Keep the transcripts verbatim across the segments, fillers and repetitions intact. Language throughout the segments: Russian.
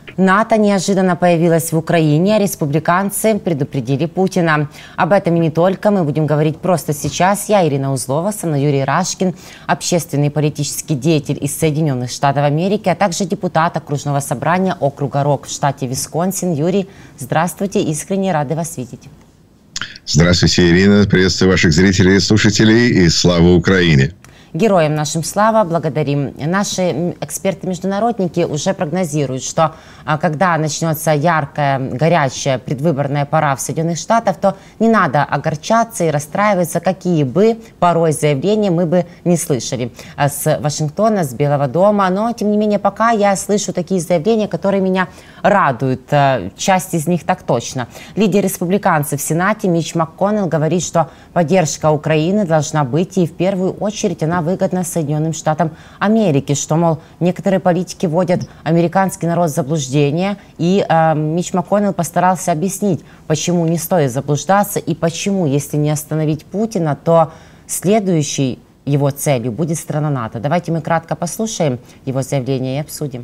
НАТО неожиданно появилась в Украине, а республиканцы предупредили Путина. Об этом и не только. Мы будем говорить просто сейчас. Я Ирина Узлова, со мной Юрий Рашкин, общественный и политический деятель из Соединенных Штатов Америки, а также депутат окружного собрания округа Рок в штате Висконсин. Юрий, здравствуйте, искренне рады вас видеть. Здравствуйте, Ирина. Приветствую ваших зрителей и слушателей. И слава Украине! Героям нашим слава, благодарим. Наши эксперты-международники уже прогнозируют, что когда начнется яркая, горячая предвыборная пора в Соединенных Штатах, то не надо огорчаться и расстраиваться, какие бы порой заявления мы бы не слышали с Вашингтона, с Белого дома. Но, тем не менее, пока я слышу такие заявления, которые меня радуют. Часть из них так точно. Лидер республиканцев в Сенате Митч МакКоннелл говорит, что поддержка Украины должна быть, и в первую очередь она выгодна Соединенным Штатам Америки, что, мол, некоторые политики вводят американский народ в заблуждение, и э, Митч МакКоннелл постарался объяснить, почему не стоит заблуждаться и почему, если не остановить Путина, то следующей его целью будет страна НАТО. Давайте мы кратко послушаем его заявление и обсудим.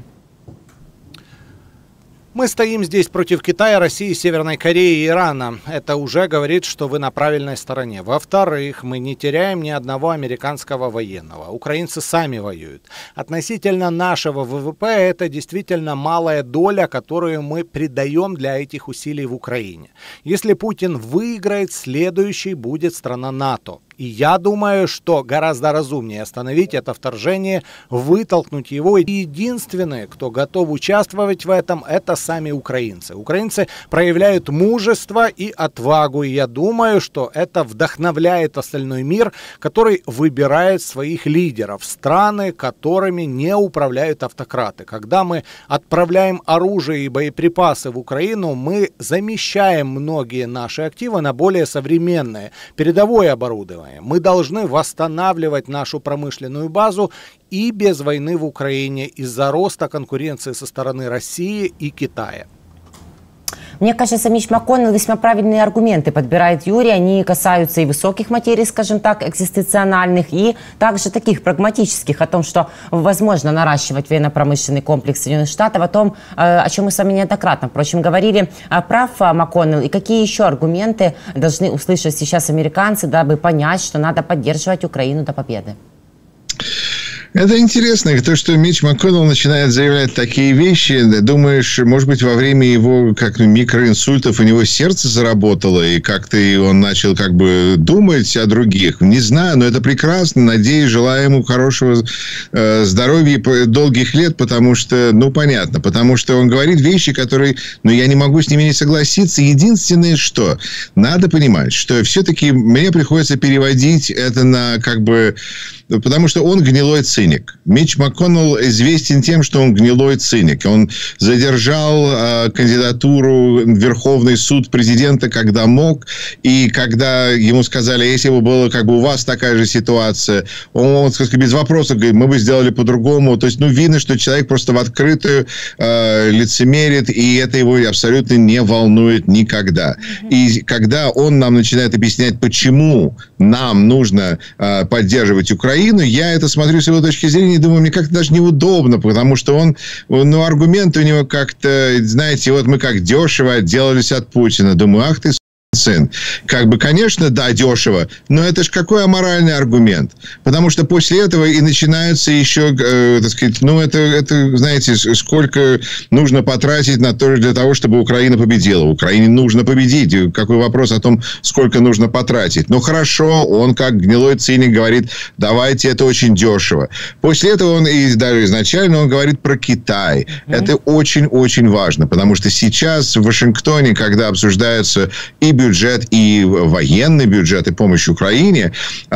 Мы стоим здесь против Китая, России, Северной Кореи и Ирана. Это уже говорит, что вы на правильной стороне. Во-вторых, мы не теряем ни одного американского военного. Украинцы сами воюют. Относительно нашего ВВП это действительно малая доля, которую мы придаем для этих усилий в Украине. Если Путин выиграет, следующей будет страна НАТО. И я думаю, что гораздо разумнее остановить это вторжение, вытолкнуть его. И единственные, кто готов участвовать в этом, это сами украинцы. Украинцы проявляют мужество и отвагу. И я думаю, что это вдохновляет остальной мир, который выбирает своих лидеров. Страны, которыми не управляют автократы. Когда мы отправляем оружие и боеприпасы в Украину, мы замещаем многие наши активы на более современное, передовое оборудование. Мы должны восстанавливать нашу промышленную базу и без войны в Украине из-за роста конкуренции со стороны России и Китая. Мне кажется, Митч МакКоннелл весьма правильные аргументы подбирает Юрий. Они касаются и высоких материй, скажем так, экзистенциональных, и также таких прагматических, о том, что возможно наращивать военно-промышленный комплекс Соединенных Штатов, о том, о чем мы с вами неоднократно, впрочем, говорили. Прав МакКоннелл, и какие еще аргументы должны услышать сейчас американцы, дабы понять, что надо поддерживать Украину до победы? Это интересно, то, что Митч МакКоннелл начинает заявлять такие вещи. Думаешь, может быть, во время его как микроинсультов у него сердце заработало, и как-то он начал как бы думать о других? Не знаю, но это прекрасно. Надеюсь, желаю ему хорошего э, здоровья и долгих лет, потому что, ну, понятно, потому что он говорит вещи, которые, ну, я не могу с ними не согласиться. Единственное, что надо понимать, что все-таки мне приходится переводить это на как бы... Потому что он гнилой циник. Митч МакКоннелл известен тем, что он гнилой циник. Он задержал э, кандидатуру в Верховный суд президента, когда мог. И когда ему сказали, если бы была как бы у вас такая же ситуация, он, он сказал, без вопросов говорит, мы бы сделали по-другому. То есть, ну, видно, что человек просто в открытую э, лицемерит, и это его абсолютно не волнует никогда. И когда он нам начинает объяснять, почему нам нужно э, поддерживать Украину, я это смотрю с его точки зрения и думаю, мне как-то даже неудобно, потому что он, ну, аргументы у него как-то, знаете, вот мы как дешево отделались от Путина. Думаю, ах ты, сын. Как бы, конечно, да, дешево, но это же какой аморальный аргумент. Потому что после этого и начинаются еще, э, так сказать, ну, это, это, знаете, сколько нужно потратить на то, для того, чтобы Украина победила. Украине нужно победить. Какой вопрос о том, сколько нужно потратить. Ну, хорошо, он как гнилой циник говорит, давайте, это очень дешево. После этого он, и даже изначально он говорит про Китай. Mm-hmm. Это очень-очень важно, потому что сейчас в Вашингтоне, когда обсуждаются и бюджеты, бюджет и военный бюджет и помощь Украине,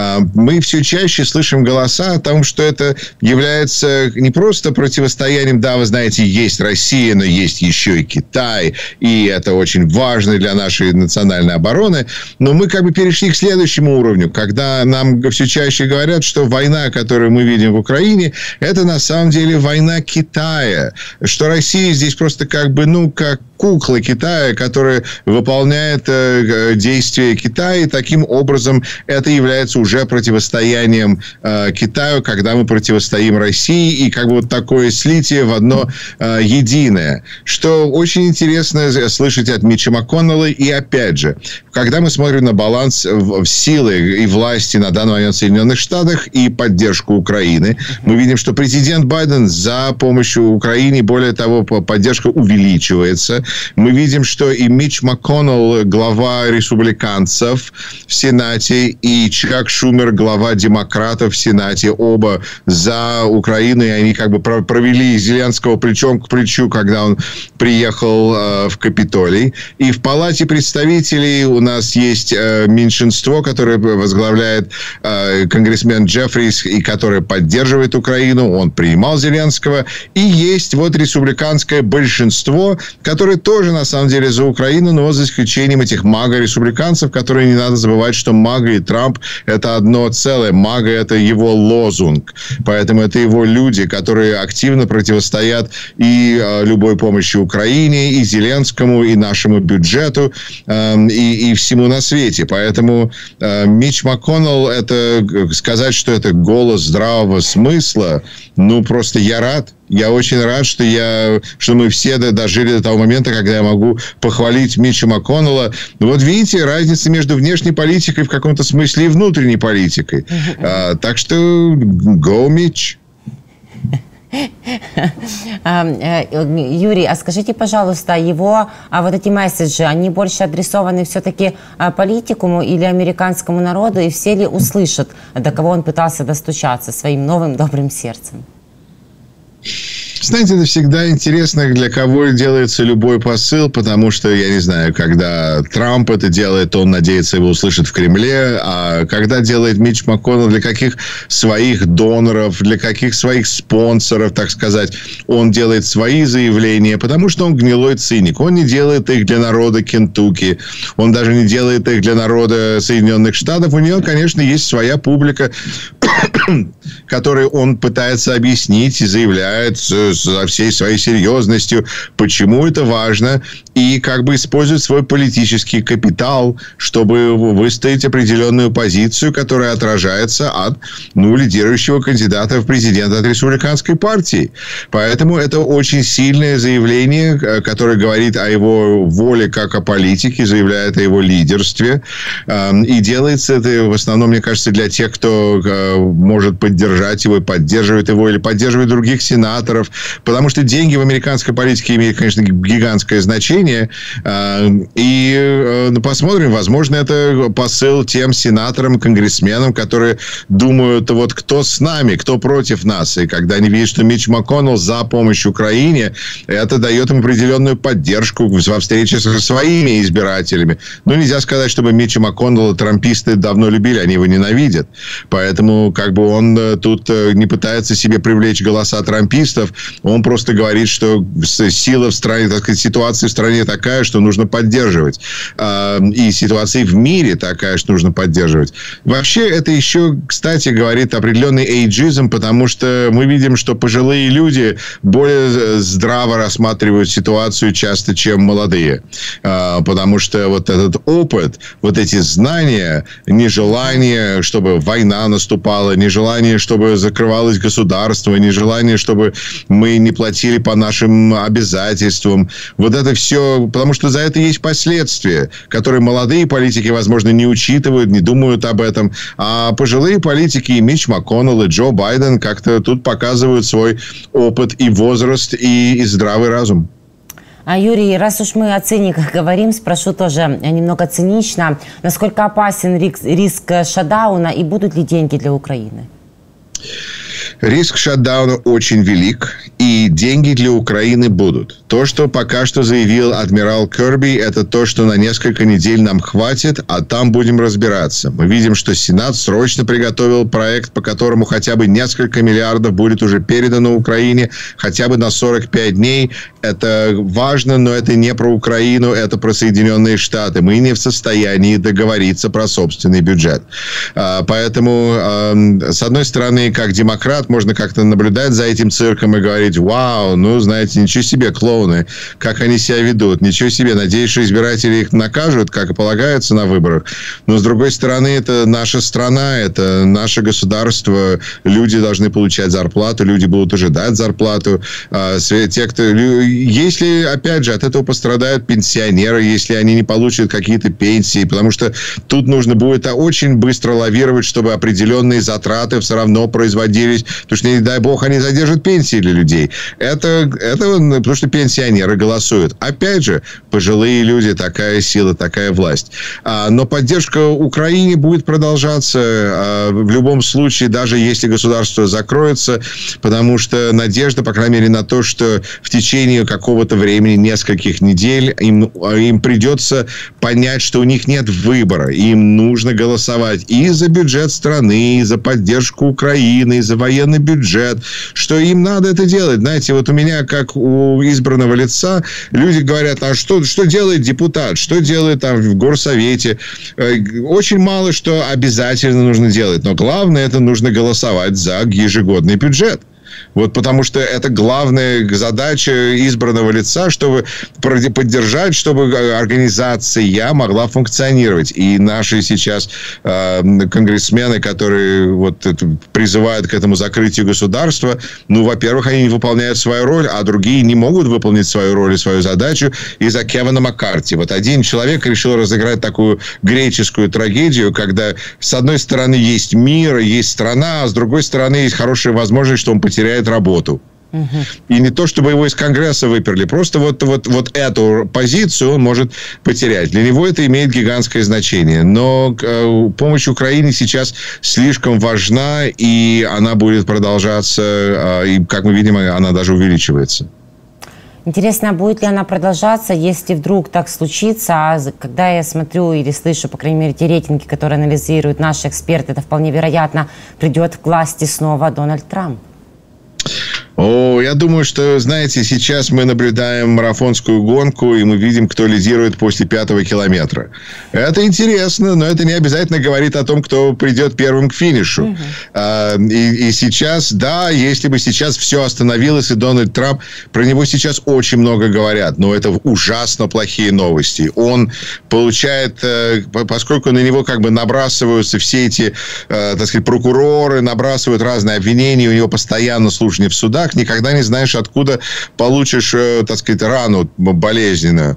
мы все чаще слышим голоса о том, что это является не просто противостоянием, да, вы знаете, есть Россия, но есть еще и Китай, и это очень важно для нашей национальной обороны, но мы как бы перешли к следующему уровню, когда нам все чаще говорят, что война, которую мы видим в Украине, это на самом деле война Китая, что Россия здесь просто как бы, ну, как кукла Китая, которая выполняет э, действия Китая. И таким образом это является уже противостоянием э, Китаю, когда мы противостоим России. И как бы вот такое слитие в одно э, единое. Что очень интересно слышать от Митча МакКоннелла. И опять же, когда мы смотрим на баланс в, в силы и власти на данный момент в Соединенных Штатах и поддержку Украины, мы видим, что президент Байден за помощью Украине, более того, поддержка увеличивается. Мы видим, что и Митч МакКоннелл, глава республиканцев в Сенате, и Чак Шумер, глава демократов в Сенате, оба за Украину, и они как бы провели Зеленского плечом к плечу, когда он приехал э, в Капитолий. И в Палате представителей у нас есть э, меньшинство, которое возглавляет э, конгрессмен Джеффрис, и которое поддерживает Украину. Он принимал Зеленского. И есть вот республиканское большинство, которое тоже, на самом деле, за Украину, но за исключением этих мага-республиканцев, которые, не надо забывать, что мага и Трамп – это одно целое. Мага – это его лозунг. Поэтому это его люди, которые активно противостоят и э, любой помощи Украине, и Зеленскому, и нашему бюджету, э, и, и всему на свете. Поэтому э, Митч МакКоннелл, это сказать, что это голос здравого смысла, ну, просто я рад. Я очень рад, что, я, что мы все дожили до того момента, когда я могу похвалить Митча МакКоннелла. Вот видите, разница между внешней политикой в каком-то смысле и внутренней политикой. А, так что go, Митч. Юрий, а скажите, пожалуйста, его а вот эти месседжи, они больше адресованы все-таки политикуму или американскому народу, и все ли услышат, до кого он пытался достучаться своим новым добрым сердцем? Знаете, это всегда интересно, для кого делается любой посыл, потому что, я не знаю, когда Трамп это делает, он надеется, его услышат в Кремле, а когда делает Митч МакКоннелл, для каких своих доноров, для каких своих спонсоров, так сказать, он делает свои заявления, потому что он гнилой циник. Он не делает их для народа Кентукки, он даже не делает их для народа Соединенных Штатов. У него, конечно, есть своя публика, которой он пытается объяснить и заявляет со всей своей серьезностью, почему это важно, и как бы использует свой политический капитал, чтобы выстоять определенную позицию, которая отражается от, ну, лидирующего кандидата в президенты от республиканской партии. Поэтому это очень сильное заявление, которое говорит о его воле как о политике, заявляет о его лидерстве. И делается это в основном, мне кажется, для тех, кто может поддержать его, поддерживает его или поддерживает других сенаторов. Потому что деньги в американской политике имеют, конечно, гигантское значение. И посмотрим, возможно, это посыл тем сенаторам, конгрессменам, которые думают, вот кто с нами, кто против нас. И когда они видят, что Митч МакКоннелл за помощь Украине, это дает им определенную поддержку во встрече со своими избирателями. Но нельзя сказать, чтобы Митча МакКоннелла трамписты давно любили, они его ненавидят. Поэтому как бы он тут не пытается себе привлечь голоса трампистов, он просто говорит, что сила в стране, так сказать, ситуация в стране такая, что нужно поддерживать. И ситуация в мире такая, что нужно поддерживать. Вообще, это еще, кстати, говорит определенный эйджизм, потому что мы видим, что пожилые люди более здраво рассматривают ситуацию часто, чем молодые. Потому что вот этот опыт, вот эти знания, нежелание, чтобы война наступала, нежелание, чтобы закрывалось государство, нежелание, чтобы мы не платили по нашим обязательствам. Вот это все, потому что за это есть последствия, которые молодые политики, возможно, не учитывают, не думают об этом. А пожилые политики, и Митч МакКоннелл, и Джо Байден, как-то тут показывают свой опыт и возраст, и, и здравый разум. А, Юрий, раз уж мы о ценниках говорим, спрошу тоже немного цинично. Насколько опасен риск, риск шатдауна и будут ли деньги для Украины? Риск шатдауна очень велик, и деньги для Украины будут. То, что пока что заявил адмирал Кирби, это то, что на несколько недель нам хватит, а там будем разбираться. Мы видим, что Сенат срочно приготовил проект, по которому хотя бы несколько миллиардов будет уже передано Украине, хотя бы на сорок пять дней. Это важно, но это не про Украину, это про Соединенные Штаты. Мы не в состоянии договориться про собственный бюджет. Поэтому, с одной стороны, как демократ, результат. Можно как-то наблюдать за этим цирком и говорить: вау, ну, знаете, ничего себе, клоуны, как они себя ведут. Ничего себе. Надеюсь, что избиратели их накажут, как и полагается на выборах. Но, с другой стороны, это наша страна, это наше государство. Люди должны получать зарплату, люди будут ожидать зарплату. Те, кто... Если, опять же, от этого пострадают пенсионеры, если они не получат какие-то пенсии, потому что тут нужно будет очень быстро лавировать, чтобы определенные затраты все равно производились, потому что, не дай бог, они задержат пенсии для людей. Это, это потому что пенсионеры голосуют. Опять же, пожилые люди, такая сила, такая власть. Но поддержка Украине будет продолжаться в любом случае, даже если государство закроется, потому что надежда, по крайней мере, на то, что в течение какого-то времени, нескольких недель, им, им придется понять, что у них нет выбора. Им нужно голосовать и за бюджет страны, и за поддержку Украины, и за военный бюджет, что им надо это делать. Знаете, вот у меня, как у избранного лица, люди говорят: а что, что делает депутат, что делает там в горсовете? Очень мало что обязательно нужно делать, но главное, это нужно голосовать за ежегодный бюджет. Вот потому что это главная задача избранного лица, чтобы поддержать, чтобы организация могла функционировать. И наши сейчас э, конгрессмены, которые вот призывают к этому закрытию государства, ну, во-первых, они не выполняют свою роль, а другие не могут выполнить свою роль и свою задачу из-за Кевина Маккарти. Вот один человек решил разыграть такую греческую трагедию, когда с одной стороны есть мир, есть страна, а с другой стороны есть хорошая возможность, что он потеряет работу. Угу. И не то, чтобы его из Конгресса выперли, просто вот, вот, вот эту позицию он может потерять. Для него это имеет гигантское значение. Но э, помощь Украине сейчас слишком важна, и она будет продолжаться, э, и, как мы видим, она даже увеличивается. Интересно, будет ли она продолжаться, если вдруг так случится? А когда я смотрю или слышу, по крайней мере, те рейтинги, которые анализируют наши эксперты, это вполне вероятно, придет к власти снова Дональд Трамп. О, я думаю, что, знаете, сейчас мы наблюдаем марафонскую гонку, и мы видим, кто лидирует после пятого километра. Это интересно, но это не обязательно говорит о том, кто придет первым к финишу. Угу. А, и, и сейчас, да, если бы сейчас все остановилось, и Дональд Трамп, про него сейчас очень много говорят, но это ужасно плохие новости. Он получает, поскольку на него как бы набрасываются все эти, так сказать, прокуроры, набрасывают разные обвинения, у него постоянно слушания в судах, никогда не знаешь, откуда получишь, так сказать, рану болезненную.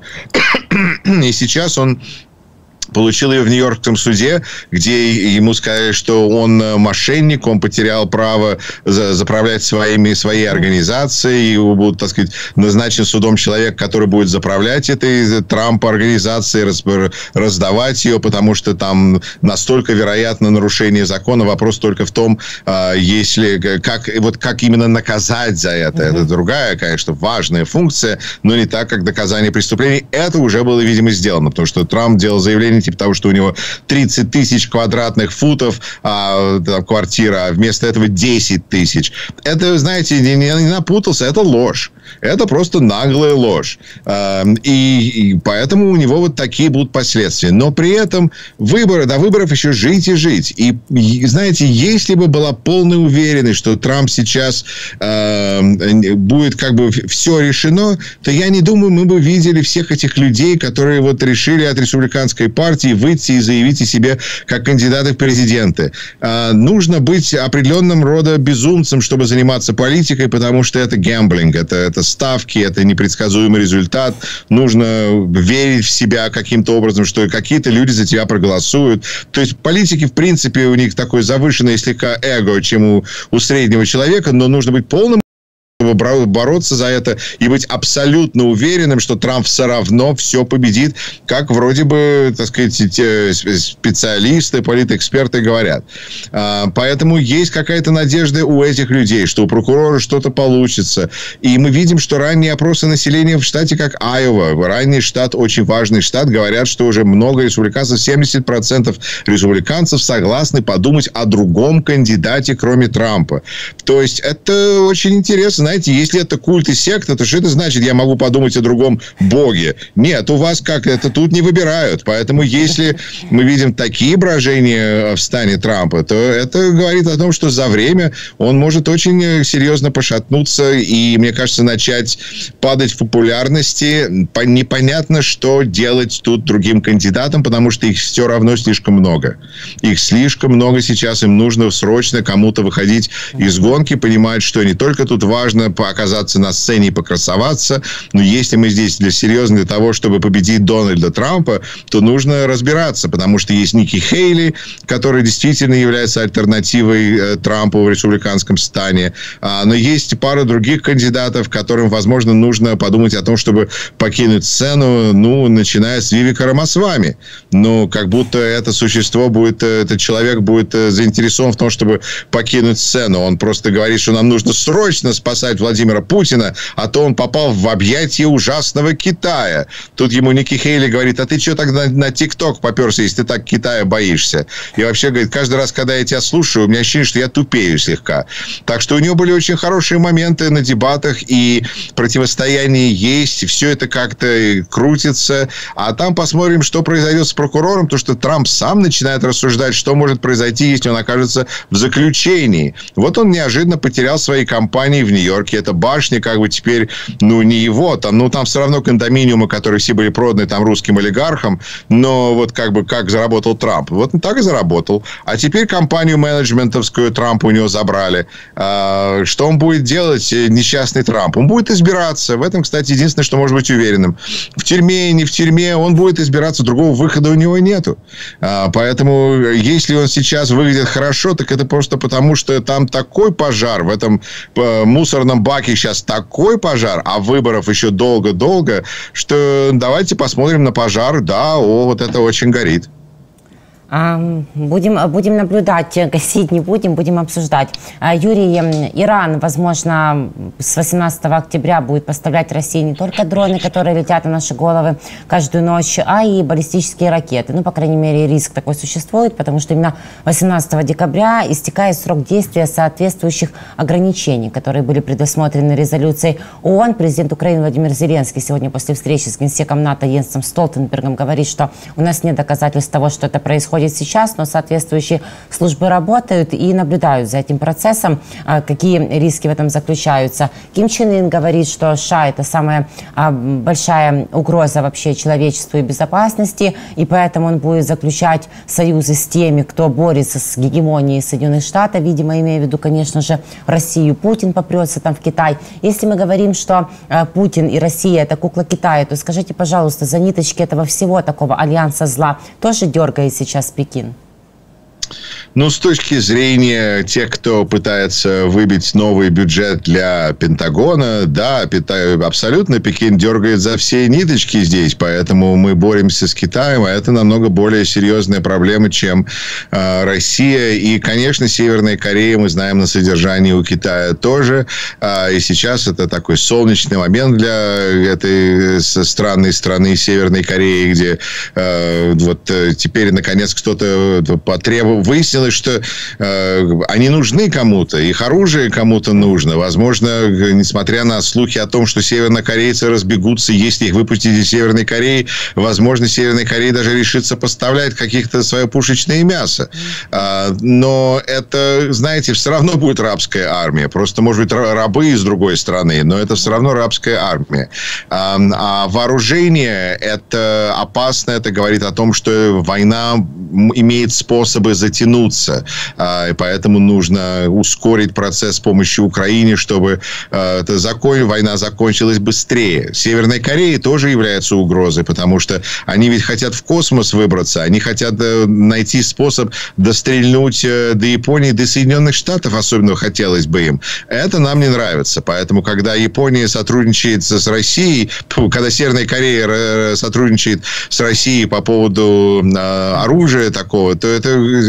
И сейчас он получил ее в Нью-Йоркском суде, где ему сказали, что он мошенник, он потерял право заправлять своими, своей организацией. Его будут, так сказать, назначен судом человек, который будет заправлять этой Трамп-организацией, раздавать ее, потому что там настолько вероятно нарушение закона. Вопрос только в том, если, как, вот как именно наказать за это. Mm-hmm. Это другая, конечно, важная функция, но не так, как доказание преступлений. Это уже было, видимо, сделано, потому что Трамп делал заявление типа того, что у него тридцать тысяч квадратных футов а, там, квартира, а вместо этого десять тысяч. Это, знаете, не, не напутался, это ложь. Это просто наглая ложь. А, и, и поэтому у него вот такие будут последствия. Но при этом выборы, до выборов еще жить и жить. И, и знаете, если бы была полная уверенность, что Трамп сейчас а, будет как бы все решено, то я не думаю, мы бы видели всех этих людей, которые вот решили от республиканской партии выйти и заявить о себе как кандидаты в президенты. А, нужно быть определенным рода безумцем, чтобы заниматься политикой, потому что это гэмблинг, это, это ставки, это непредсказуемый результат. Нужно верить в себя каким-то образом, что какие-то люди за тебя проголосуют. То есть политики, в принципе, у них такое завышенное слегка эго, чем у, у среднего человека, но нужно быть полным, чтобы бороться за это и быть абсолютно уверенным, что Трамп все равно все победит, как вроде бы, так сказать, специалисты, политэксперты говорят. Поэтому есть какая-то надежда у этих людей, что у прокурора что-то получится. И мы видим, что ранние опросы населения в штате, как Айова, ранний штат, очень важный штат, говорят, что уже много республиканцев, семьдесят процентов республиканцев согласны подумать о другом кандидате, кроме Трампа. То есть это очень интересно. знаете, если это культ и секта, то что это значит, я могу подумать о другом боге? Нет, у вас как это тут не выбирают. Поэтому если мы видим такие брожения в стане Трампа, то это говорит о том, что за время он может очень серьезно пошатнуться и, мне кажется, начать падать в популярности. Непонятно, что делать тут другим кандидатам, потому что их все равно слишком много. Их слишком много сейчас, им нужно срочно кому-то выходить из гонки, понимать, что не только тут важно оказаться на сцене и покрасоваться, но если мы здесь для серьезно для того, чтобы победить Дональда Трампа, то нужно разбираться, потому что есть Ники Хейли, который действительно является альтернативой Трампу в республиканском стане, но есть пара других кандидатов, которым, возможно, нужно подумать о том, чтобы покинуть сцену, ну, начиная с Вивека Рамасвами. Ну, как будто это существо будет, этот человек будет заинтересован в том, чтобы покинуть сцену. Он просто говорит, что нам нужно срочно спасать Владимира Путина, а то он попал в объятия ужасного Китая. Тут ему Ники Хейли говорит, а ты что тогда на ТикТок поперся, если ты так Китая боишься? И вообще, говорит, каждый раз, когда я тебя слушаю, у меня ощущение, что я тупею слегка. Так что у него были очень хорошие моменты на дебатах, и противостояние есть, все это как-то крутится. А там посмотрим, что произойдет с прокурором, потому что Трамп сам начинает рассуждать, что может произойти, если он окажется в заключении. Вот он неожиданно потерял свои компании в Нью-Йорке. Эта башня как бы теперь, ну, не его. Там, ну, там все равно кондоминиумы, которые все были проданы там русским олигархам. Но вот как бы как заработал Трамп. Вот так и заработал. А теперь компанию менеджментовскую Трампа у него забрали. А, что он будет делать, несчастный Трамп? Он будет избираться. В этом, кстати, единственное, что может быть уверенным. В тюрьме, не в тюрьме, он будет избираться. Другого выхода у него нету. А, поэтому, если он сейчас выглядит хорошо, так это просто потому, что там такой пожар. В этом мусорном баке сейчас такой пожар, а выборов еще долго-долго, что давайте посмотрим на пожар. Да, о, вот это очень горит. Будем, будем наблюдать, гасить не будем, будем обсуждать. Юрий, Иран, возможно, с восемнадцатого октября будет поставлять России не только дроны, которые летят на наши головы каждую ночь, а и баллистические ракеты. Ну, по крайней мере, риск такой существует, потому что именно восемнадцатого декабря истекает срок действия соответствующих ограничений, которые были предусмотрены резолюцией ООН. Президент Украины Владимир Зеленский сегодня после встречи с генсеком НАТО Йенсом Столтенбергом говорит, что у нас нет доказательств того, что это происходит сейчас, но соответствующие службы работают и наблюдают за этим процессом, какие риски в этом заключаются. Ким Чен Ын говорит, что США – это самая большая угроза вообще человечеству и безопасности, и поэтому он будет заключать союзы с теми, кто борется с гегемонией Соединенных Штатов, видимо, имея в виду, конечно же, Россию. Путин попрется там в Китай. Если мы говорим, что Путин и Россия – это кукла Китая, то скажите, пожалуйста, за ниточки этого всего такого альянса зла тоже дергает сейчас Пекин? Ну, с точки зрения тех, кто пытается выбить новый бюджет для Пентагона, да, абсолютно Пекин дергает за все ниточки здесь, поэтому мы боремся с Китаем, а это намного более серьезная проблема, чем э, Россия. И, конечно, Северная Корея, мы знаем, на содержании у Китая тоже. Э, и сейчас это такой солнечный момент для этой странной страны Северной Кореи, где э, вот э, теперь, наконец, кто-то потребовал, выяснилось, что э, они нужны кому-то, их оружие кому-то нужно. Возможно, несмотря на слухи о том, что севернокорейцы разбегутся, если их выпустить из Северной Кореи, возможно, Северная Корея даже решится поставлять каких-то свое пушечное мясо. Э, но это, знаете, все равно будет рабская армия. Просто, может быть, рабы из другой страны, но это все равно рабская армия. А, а вооружение – это опасно, это говорит о том, что война имеет способы затянуться. И поэтому нужно ускорить процесс с помощью Украины, чтобы эта закон... война закончилась быстрее. Северная Корея тоже является угрозой, потому что они ведь хотят в космос выбраться, они хотят найти способ дострельнуть до Японии, до Соединенных Штатов, особенно хотелось бы им. Это нам не нравится. Поэтому, когда Япония сотрудничает с Россией, когда Северная Корея сотрудничает с Россией по поводу оружия такого, то это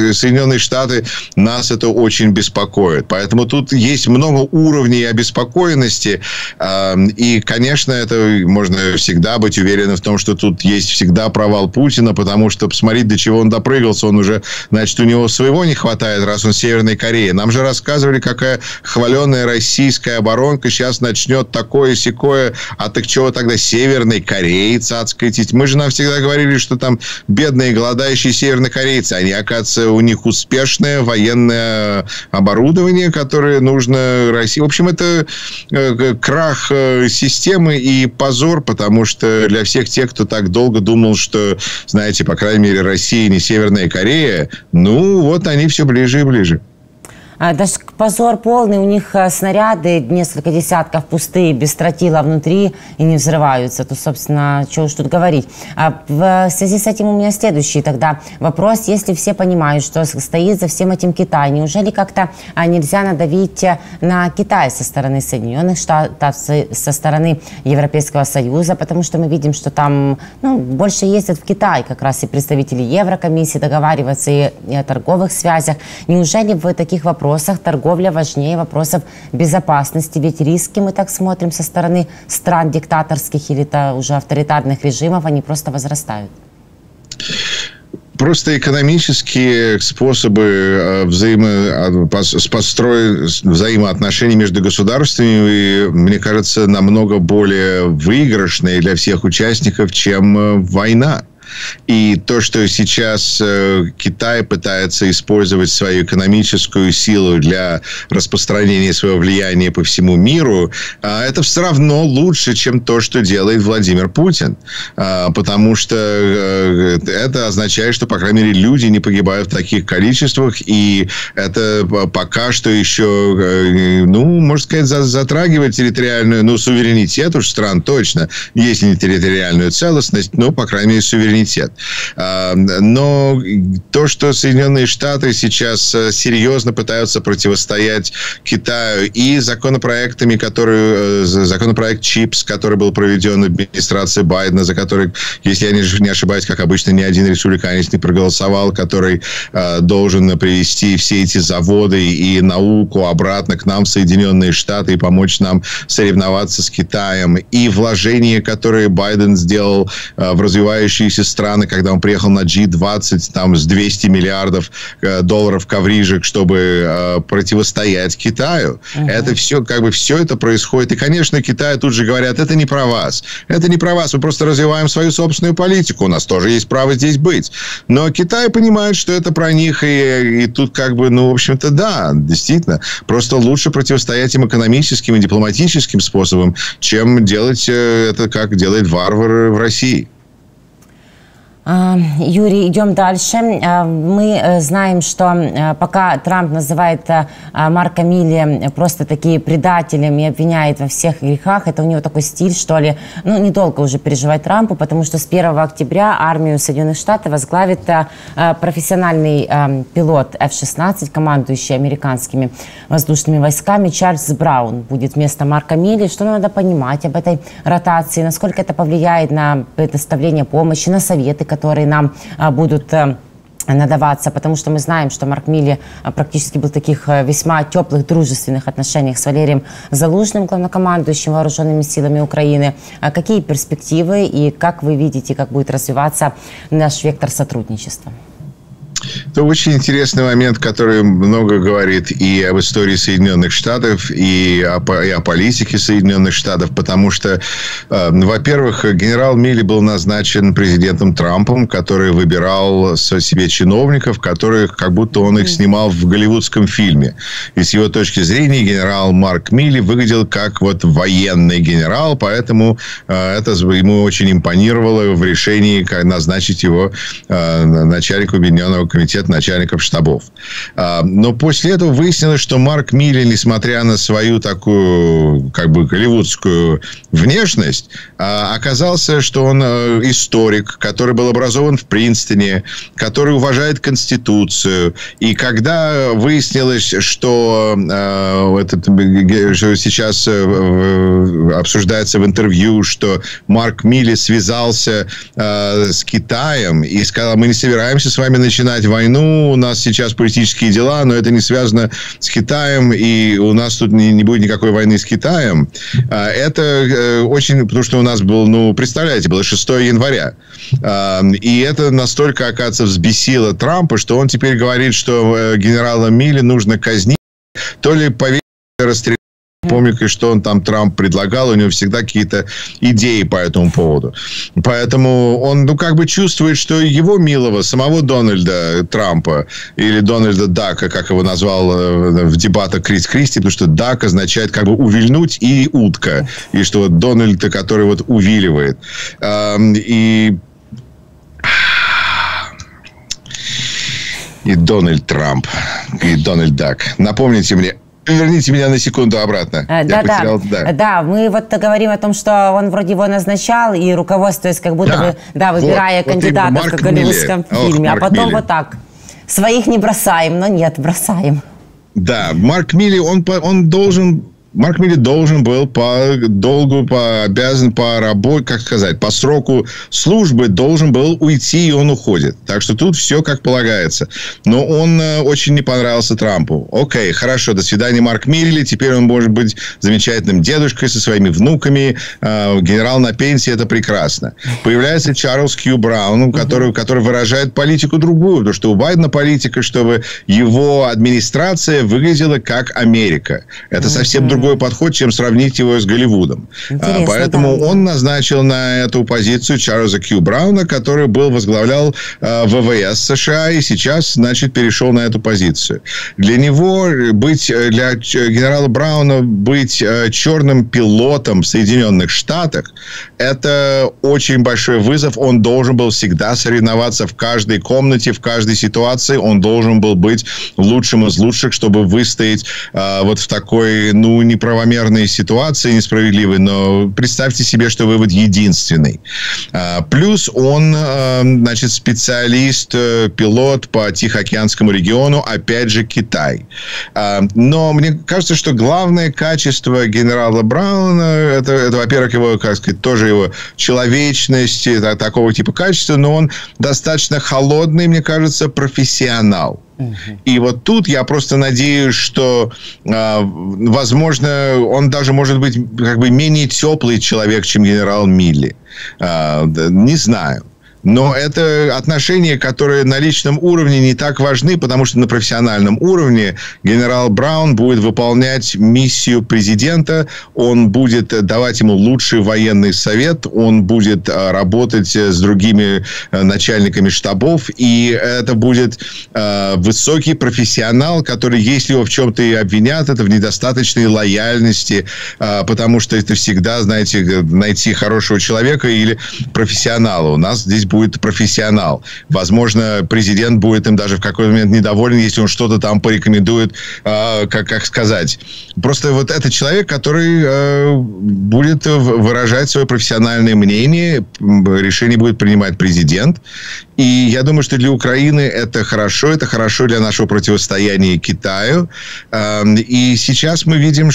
Соединенные Штаты, нас это очень беспокоит. Поэтому тут есть много уровней обеспокоенности. И, конечно, это можно всегда быть уверенным в том, что тут есть всегда провал Путина, потому что посмотреть, до чего он допрыгался, он уже, значит, у него своего не хватает, раз он в Северной Корее. Нам же рассказывали, какая хваленая российская оборонка сейчас начнет такое-сякое. А так чего тогда Северной Кореи цацкаетесь? Мы же нам всегда говорили, что там бедные голодающие севернокорейцы. Они, оказывается, у них успешное военное оборудование, которое нужно России. В общем, это крах системы и позор, потому что для всех тех, кто так долго думал, что, знаете, по крайней мере, Россия не Северная Корея, ну, вот они все ближе и ближе. Даже позор полный. У них снаряды, несколько десятков пустые, без тротила внутри и не взрываются. То, собственно, что уж тут говорить. В связи с этим у меня следующий тогда вопрос. Если все понимают, что стоит за всем этим Китай, неужели как-то нельзя надавить на Китай со стороны Соединенных Штатов, со стороны Европейского Союза? Потому что мы видим, что там ну, больше ездят в Китай как раз и представители Еврокомиссии, договариваются и, и о торговых связях. Неужели в таких вопросах торговля важнее вопросов безопасности? Ведь риски, мы так смотрим, со стороны стран диктаторских или то уже авторитарных режимов, они просто возрастают. Просто экономические способы взаимо... построить взаимоотношения между государствами, мне кажется, намного более выигрышные для всех участников, чем война. И то, что сейчас э, Китай пытается использовать свою экономическую силу для распространения своего влияния по всему миру, э, это все равно лучше, чем то, что делает Владимир Путин. Э, потому что э, это означает, что, по крайней мере, люди не погибают в таких количествах. И это пока что еще, э, ну, можно сказать, затрагивает территориальную, ну, суверенитет уж стран точно, если не территориальную целостность, но, по крайней мере, суверенитет. Но то, что Соединенные Штаты сейчас серьезно пытаются противостоять Китаю и законопроектами, которые, законопроект ЧИПС, который был проведен в администрации Байдена, за который, если я не ошибаюсь, как обычно, ни один республиканец не проголосовал, который должен привести все эти заводы и науку обратно к нам в Соединенные Штаты и помочь нам соревноваться с Китаем. И вложения, которые Байден сделал в развивающиеся страны, когда он приехал на джи двадцать, там, с двухсот миллиардов долларов коврижек, чтобы э, противостоять Китаю. Uh-huh. Это все, как бы, все это происходит. И, конечно, Китай тут же говорят, это не про вас. Это не про вас. Мы просто развиваем свою собственную политику. У нас тоже есть право здесь быть. Но Китай понимает, что это про них. И, и тут, как бы, ну, в общем-то, да, действительно. Просто лучше противостоять им экономическим и дипломатическим способом, чем делать э, это, как делает варвар в России. Юрий, идем дальше. Мы знаем, что пока Трамп называет Марка Милли просто такие предателями и обвиняет во всех грехах, это у него такой стиль, что ли. Ну, недолго уже переживать Трампу, потому что с первого октября армию Соединенных Штатов возглавит профессиональный пилот эф шестнадцать, командующий американскими воздушными войсками, Чарльз Браун будет вместо Марка Милли. Что надо понимать об этой ротации, насколько это повлияет на предоставление помощи, на советы, которые нам а, будут а, надаваться, потому что мы знаем, что Марк Милли а, практически был в таких а, весьма теплых, дружественных отношениях с Валерием Залужным, главнокомандующим вооруженными силами Украины. А какие перспективы и как вы видите, как будет развиваться наш вектор сотрудничества? Это очень интересный момент, который много говорит и об истории Соединенных Штатов, и о, и о политике Соединенных Штатов, потому что, э, во-первых, генерал Милли был назначен президентом Трампом, который выбирал себе чиновников, которых как будто он их снимал в голливудском фильме. И с его точки зрения генерал Марк Милли выглядел как вот военный генерал, поэтому э, это ему очень импонировало в решении назначить его э, начальником Объединенного комитета начальников штабов. Но после этого выяснилось, что Марк Милли, несмотря на свою такую, как бы, голливудскую внешность, оказался, что он историк, который был образован в Принстоне, который уважает Конституцию. И когда выяснилось, что, этот, что сейчас обсуждается в интервью, что Марк Милли связался с Китаем и сказал, мы не собираемся с вами начинать войну, войну, у нас сейчас политические дела, но это не связано с Китаем, и у нас тут не, не будет никакой войны с Китаем. Это очень... Потому что у нас был, ну, представляете, было шестое января. И это настолько, оказывается, взбесило Трампа, что он теперь говорит, что генерала Милли нужно казнить, то ли повесить, расстрелять. Помню, что он там, Трамп, предлагал, у него всегда какие-то идеи по этому поводу. Поэтому он, ну, как бы чувствует, что его милого, самого Дональда Трампа, или Дональда Дака, как его назвал в дебатах Крис Кристи, потому что Дак означает как бы увильнуть и утка. И что вот Дональд, который вот увиливает. И... И Дональд Трамп, и Дональд Дак. Напомните мне, верните меня на секунду обратно. Да, Я да, потерял, да. Да, мы вот говорим о том, что он вроде его назначал, и руководствуясь как будто да. бы, да, выбирая вот, кандидатов, вот как в голливудском фильме. Ох, а потом Милли. Вот так. Своих не бросаем, но нет, бросаем. Да, Марк Милли, он, он должен... Марк Милли должен был по долгу, по обязан, по работе, как сказать, по сроку службы должен был уйти, и он уходит. Так что тут все как полагается. Но он э, очень не понравился Трампу. Окей, хорошо, до свидания, Марк Милли. Теперь он может быть замечательным дедушкой со своими внуками. Э, генерал на пенсии, это прекрасно. Появляется Чарльз Кью Браун, который, который выражает политику другую. Потому что у Байдена политика, чтобы его администрация выглядела как Америка. Это совсем другое. Другой подход, чем сравнить его с Голливудом. Интересно, Поэтому да. он назначил на эту позицию Чарльза Кью Брауна, который был, возглавлял э, ВВС США и сейчас, значит, перешел на эту позицию. Для него быть, для генерала Брауна быть э, черным пилотом в Соединенных Штатах, это очень большой вызов. Он должен был всегда соревноваться в каждой комнате, в каждой ситуации. Он должен был быть лучшим из лучших, чтобы выстоять э, вот в такой, ну, неправомерные ситуации, несправедливые, но представьте себе, что вы вот единственный. Плюс он, значит, специалист, пилот по Тихоокеанскому региону, опять же, Китай. Но мне кажется, что главное качество генерала Брауна, это, это во-первых, его, как сказать, тоже его человечность, такого типа качества, но он достаточно холодный, мне кажется, профессионал. И вот тут я просто надеюсь, что, э, возможно, он даже может быть как бы менее теплый человек, чем генерал Милли. Э, не знаю. Но это отношения, которые на личном уровне не так важны, потому что на профессиональном уровне генерал Браун будет выполнять миссию президента, он будет давать ему лучший военный совет, он будет работать с другими начальниками штабов, и это будет э, высокий профессионал, который, если его в чем-то и обвинят, это в недостаточной лояльности, э, потому что это всегда, знаете, найти хорошего человека или профессионала. У нас здесь будет профессионал. Возможно, президент будет им даже в какой-то момент недоволен, если он что-то там порекомендует, э, как, как сказать. Просто вот это человек, который э, будет выражать свое профессиональное мнение, решение будет принимать президент. И я думаю, что для Украины это хорошо, это хорошо для нашего противостояния Китаю. И сейчас мы видим,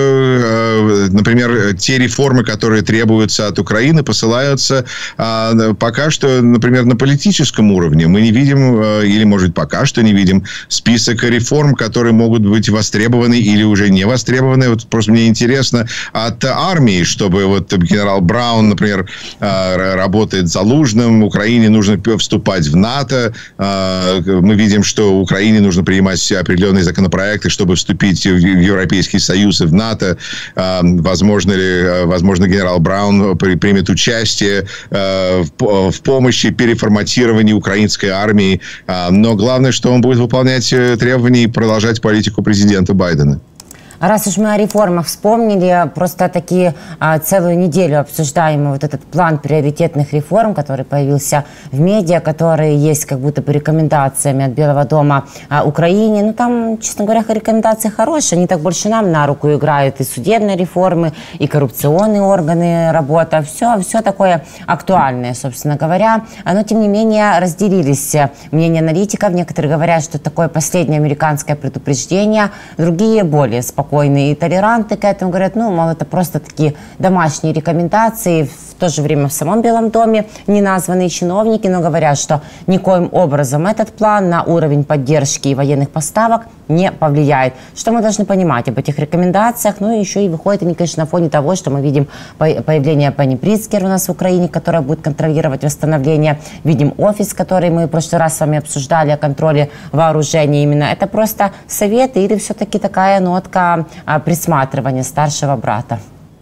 что, например, те реформы, которые требуются от Украины, посылаются пока что, например, на политическом уровне. Мы не видим, или, может, пока что не видим список реформ, которые могут быть востребованы или уже не востребованы. Вот просто мне интересно от армии, чтобы вот генерал Браун, например, работает Залужным, Украине нужно вступать в НАТО. Мы видим, что Украине нужно принимать определенные законопроекты, чтобы вступить в Европейский Союз и в НАТО. Возможно ли, возможно, генерал Браун примет участие в помощи переформатировании украинской армии. Но главное, что он будет выполнять требования и продолжать политику президента Байдена. Раз уж мы о реформах вспомнили, просто таки а, целую неделю обсуждаем вот этот план приоритетных реформ, который появился в медиа, который есть как будто бы рекомендациями от Белого дома а, Украине. Ну, там, честно говоря, рекомендации хорошие, они так больше нам на руку играют. И судебные реформы, и коррупционные органы, работа, все, все такое актуальное, собственно говоря. Но, тем не менее, разделились мнения аналитиков. Некоторые говорят, что такое последнее американское предупреждение, другие более спокойные. спокойны и толерантны к этому, говорят, ну, мол, это просто такие домашние рекомендации, в то же время в самом Белом доме не названные чиновники, но говорят, что никоим образом этот план на уровень поддержки и военных поставок не повлияет. Что мы должны понимать об этих рекомендациях? Ну и еще и выходят они, конечно, на фоне того, что мы видим появление Пенни Прицкер у нас в Украине, которая будет контролировать восстановление. Видим офис, который мы в прошлый раз с вами обсуждали, о контроле вооружений именно. Это просто советы или все-таки такая нотка а, присматривания старшего брата?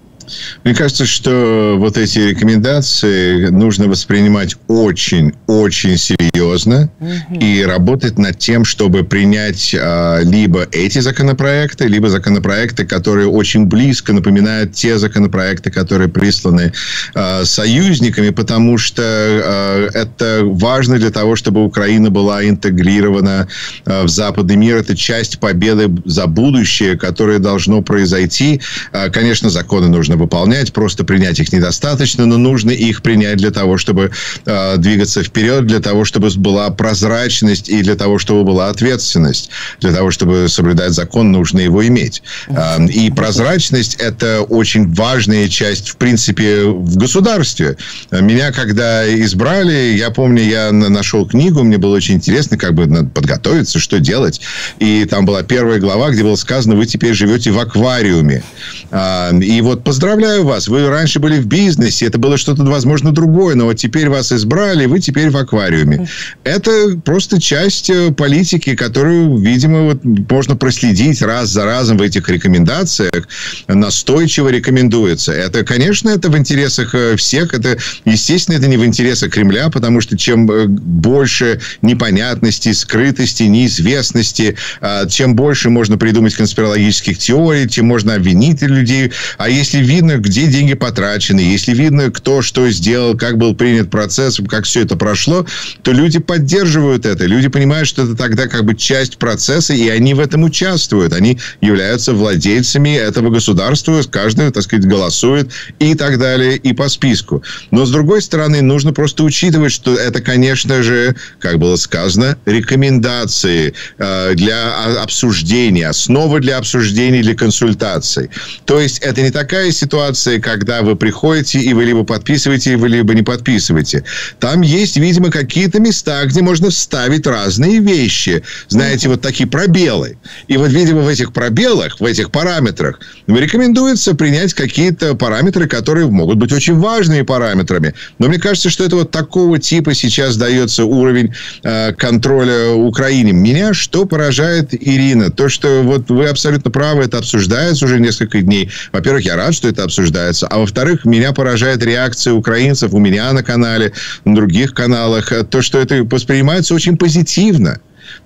Мне кажется, что вот эти рекомендации нужно воспринимать очень-очень серьезно угу. и работать над тем, чтобы принять а, либо эти законопроекты, либо законопроекты, которые очень близко напоминают те законопроекты, которые присланы а, союзниками, потому что а, это важно для того, чтобы Украина была интегрирована а, в западный мир. Это часть победы за будущее, которое должно произойти. А, конечно, законы нужно выполнять, просто принять их недостаточно, но нужно их принять для того, чтобы э, двигаться вперед, для того, чтобы была прозрачность и для того, чтобы была ответственность. Для того, чтобы соблюдать закон, нужно его иметь. Э, и прозрачность – это очень важная часть, в принципе, в государстве. Меня, когда избрали, я помню, я нашел книгу, мне было очень интересно, как бы надо подготовиться, что делать. И там была первая глава, где было сказано, вы теперь живете в аквариуме. Э, и вот поздравляю вас, вы раньше были в бизнесе, это было что-то, возможно, другое, но вот теперь вас избрали, вы теперь в аквариуме. Это просто часть политики, которую, видимо, вот можно проследить раз за разом в этих рекомендациях, настойчиво рекомендуется. Это, конечно, это в интересах всех, это, естественно, это не в интересах Кремля, потому что чем больше непонятностей, скрытости, неизвестности, чем больше можно придумать конспирологических теорий, тем можно обвинить людей. А если видно, где деньги потрачены, если видно, кто что сделал, как был принят процесс, как все это прошло, то люди поддерживают это. Люди понимают, что это тогда как бы часть процесса, и они в этом участвуют. Они являются владельцами этого государства, каждый, так сказать, голосует и так далее, и по списку. Но, с другой стороны, нужно просто учитывать, что это, конечно же, как было сказано, рекомендации э, для обсуждения, основы для обсуждений, для консультаций. То есть, это не такая ситуация, когда вы приходите, и вы либо подписываете, вы либо не подписываете. Там есть, видимо, какие-то места, где можно вставить разные вещи. Знаете, вот такие пробелы. И вот, видимо, в этих пробелах, в этих параметрах рекомендуется принять какие-то параметры, которые могут быть очень важными параметрами. Но мне кажется, что это вот такого типа сейчас дается уровень э, контроля Украины. Меня что поражает, Ирина? То, что вот вы абсолютно правы, это обсуждается уже несколько дней. Во-первых, я рад, что это обсуждается. А во-вторых, меня поражает реакция украинцев у меня на канале, на других каналах. То, что это воспринимается очень позитивно.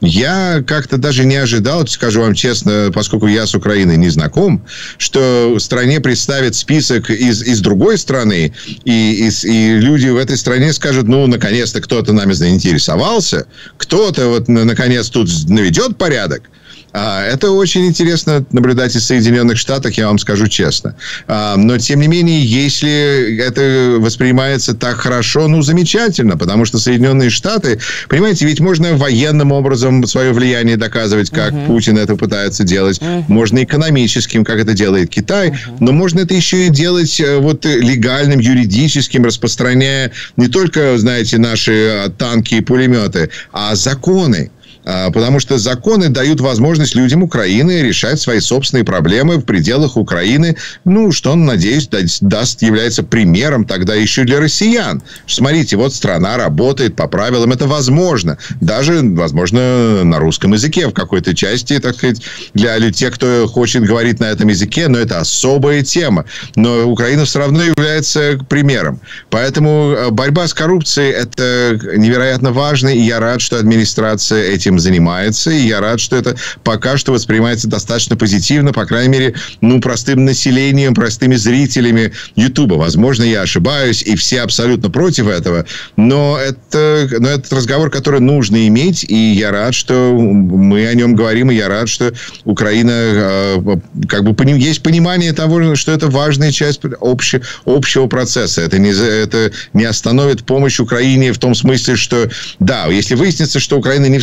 Я как-то даже не ожидал, скажу вам честно, поскольку я с Украиной не знаком, что стране представят список из, из другой страны, и, из, и люди в этой стране скажут, ну, наконец-то кто-то нами заинтересовался, кто-то вот наконец тут наведет порядок. Это очень интересно наблюдать из Соединенных Штатов, я вам скажу честно. Но, тем не менее, если это воспринимается так хорошо, ну, замечательно. Потому что Соединенные Штаты, понимаете, ведь можно военным образом свое влияние доказывать, как uh-huh. Путин это пытается делать. Uh-huh. Можно экономическим, как это делает Китай. Uh-huh. Но можно это еще и делать вот легальным, юридическим, распространяя не только, знаете, наши танки и пулеметы, а законы. Потому что законы дают возможность людям Украины решать свои собственные проблемы в пределах Украины. Ну, что он, надеюсь, даст, является примером тогда еще для россиян. Смотрите, вот страна работает по правилам. Это возможно. Даже, возможно, на русском языке в какой-то части, так сказать, для тех, кто хочет говорить на этом языке. Но это особая тема. Но Украина все равно является примером. Поэтому борьба с коррупцией – это невероятно важно. И я рад, что администрация этим занимается, и я рад, что это пока что воспринимается достаточно позитивно, по крайней мере, ну, простым населением, простыми зрителями Ютуба. Возможно, я ошибаюсь, и все абсолютно против этого, но это, но это разговор, который нужно иметь, и я рад, что мы о нем говорим, и я рад, что Украина, как бы, есть понимание того, что это важная часть общего, общего процесса. Это не, это не остановит помощь Украине в том смысле, что, да, если выяснится, что Украина не в состоянии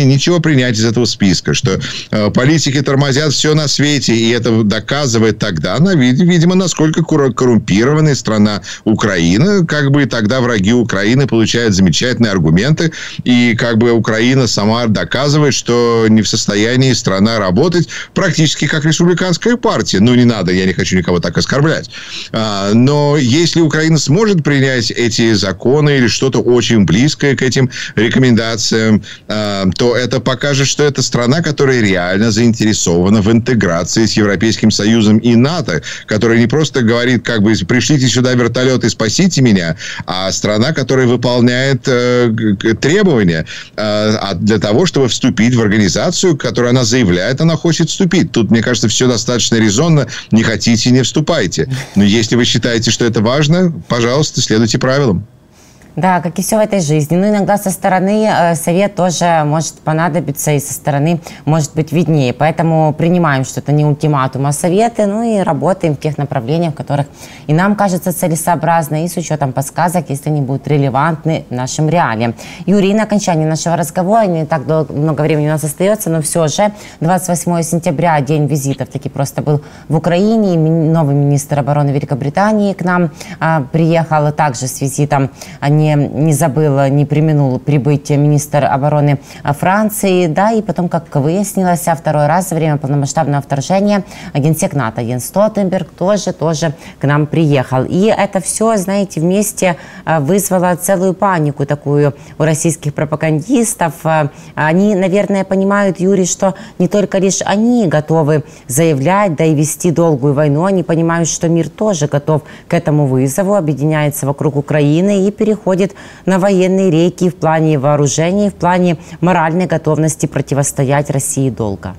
состоянии ничего принять из этого списка, что э, политики тормозят все на свете, и это доказывает тогда, она, видимо, насколько коррумпированная страна Украина, как бы тогда враги Украины получают замечательные аргументы, и как бы Украина сама доказывает, что не в состоянии страна работать практически как республиканская партия. Ну, не надо, я не хочу никого так оскорблять. А, но если Украина сможет принять эти законы или что-то очень близкое к этим рекомендациям, а, то это покажет, что это страна, которая реально заинтересована в интеграции с Европейским Союзом и НАТО, которая не просто говорит, как бы, пришлите сюда вертолет и спасите меня, а страна, которая выполняет э, требования э, для того, чтобы вступить в организацию, которую она заявляет, она хочет вступить. Тут, мне кажется, все достаточно резонно. Не хотите, не вступайте. Но если вы считаете, что это важно, пожалуйста, следуйте правилам. Да, как и все в этой жизни. Но иногда со стороны э, совет тоже может понадобиться, и со стороны может быть виднее. Поэтому принимаем, что это не ультиматум, а советы, ну и работаем в тех направлениях, в которых и нам кажется целесообразно, и с учетом подсказок, если они будут релевантны нашим реалиям. Юрий, на окончании нашего разговора, не так много времени у нас остается, но все же двадцать восьмого сентября, день визитов, таки просто был в Украине. Новый министр обороны Великобритании к нам а, приехал также с визитом. Они Не, не забыл, не преминул прибыть министр обороны Франции. Да, и потом, как выяснилось, второй раз за время полномасштабного вторжения генсек НАТО Йенс Столтенберг тоже, тоже к нам приехал. И это все, знаете, вместе вызвало целую панику такую у российских пропагандистов. Они, наверное, понимают, Юрий, что не только лишь они готовы заявлять, да и вести долгую войну. Они понимают, что мир тоже готов к этому вызову, объединяется вокруг Украины и переходит на военные рейки в плане вооружений, в плане моральной готовности противостоять России долго.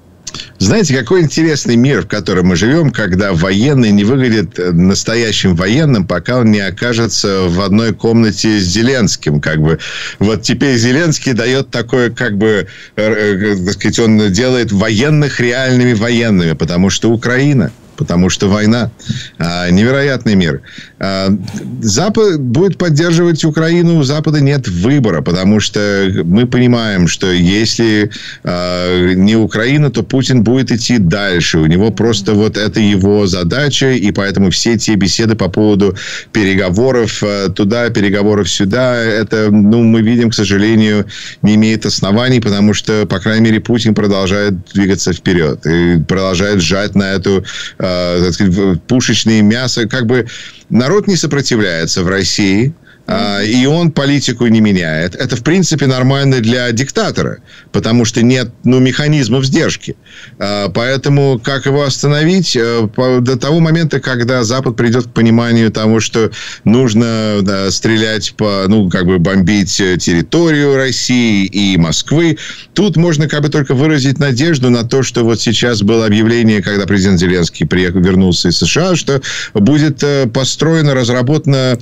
Знаете, какой интересный мир, в котором мы живем, когда военный не выглядит настоящим военным, пока он не окажется в одной комнате с Зеленским. Как бы. Вот теперь Зеленский дает такое, как бы, так сказать, он делает военных реальными военными, потому что Украина. Потому что война. А, невероятный мир. А, Запад будет поддерживать Украину. У Запада нет выбора. Потому что мы понимаем, что если а, не Украина, то Путин будет идти дальше. У него просто вот это его задача. И поэтому все те беседы по поводу переговоров туда, переговоров сюда, это, ну, мы видим, к сожалению, не имеет оснований. Потому что, по крайней мере, Путин продолжает двигаться вперед. И продолжает сжать на эту... так сказать, пушечное мясо. Как бы народ не сопротивляется в России, mm-hmm. и он политику не меняет. Это, в принципе, нормально для диктатора, потому что нет, ну, механизмов сдержки. Поэтому как его остановить? До того момента, когда Запад придет к пониманию того, что нужно, да, стрелять по, ну, как бы бомбить территорию России и Москвы, тут можно как бы только выразить надежду на то, что вот сейчас было объявление, когда президент Зеленский приехал, вернулся из США, что будет построено, разработано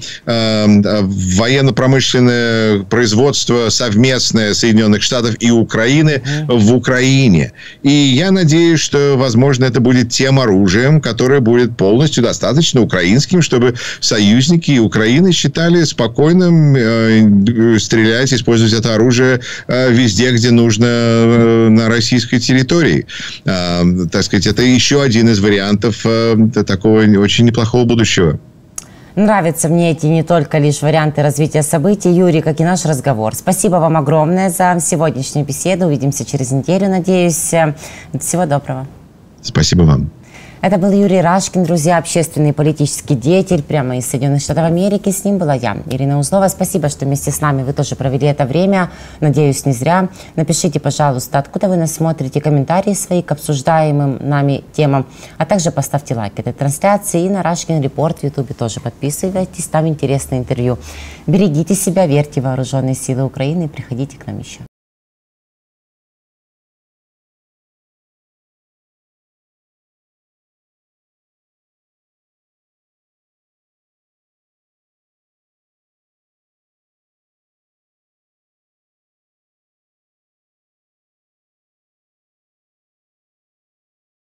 э, военно-промышленное производство совместное Соединенных Штатов и Украины mm-hmm. в Украине. И я надеюсь, что, возможно, это будет тем оружием, которое будет полностью достаточно украинским, чтобы союзники Украины считали спокойным э, стрелять, использовать это оружие э, везде, где нужно э, на российской территории. Э, так сказать, это еще один из вариантов э, такого очень неплохого будущего. Нравятся мне эти не только лишь варианты развития событий, Юрий, как и наш разговор. Спасибо вам огромное за сегодняшнюю беседу. Увидимся через неделю, надеюсь. Всего доброго. Спасибо вам. Это был Юрий Рашкин, друзья, общественный и политический деятель прямо из Соединенных Штатов Америки. С ним была я, Ирина Узлова. Спасибо, что вместе с нами вы тоже провели это время. Надеюсь, не зря. Напишите, пожалуйста, откуда вы нас смотрите, комментарии свои к обсуждаемым нами темам, а также поставьте лайк этой трансляции. И на Рашкин Репорт в Ютубе тоже подписывайтесь, там интересное интервью. Берегите себя, верьте в вооруженные силы Украины и приходите к нам еще.